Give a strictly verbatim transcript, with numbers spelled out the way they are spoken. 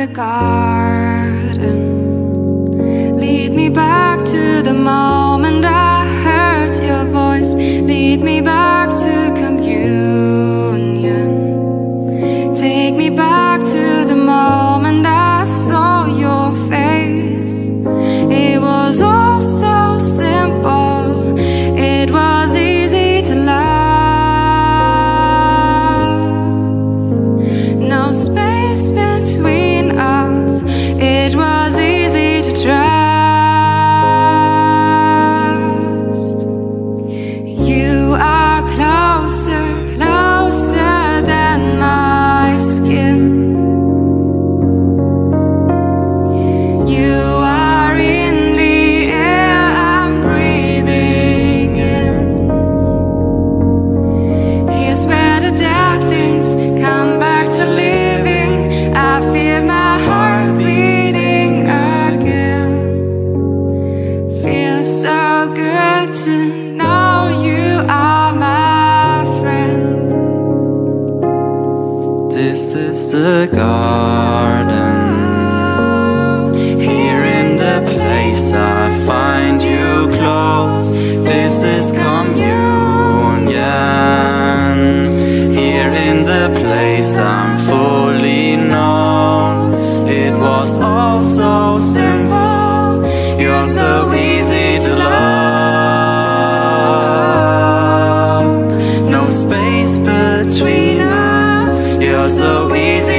the garden. Lead me back to the moment I heard your voice. Lead me back to communion. Take me back to the moment I saw your face. It was all so simple. It was easy to love. No space between us. It was easy to trust. You are closer, closer than my skin. You are in the air I'm breathing in. Here's where the dead things come back to living. I feel my heart beating again. Feels so good to know you are my friend. This is the garden. Here in the place I find you close. This is communion. Here in the place I'm fully known. It was all so simple. You're so easy to love. No space between us. You're so easy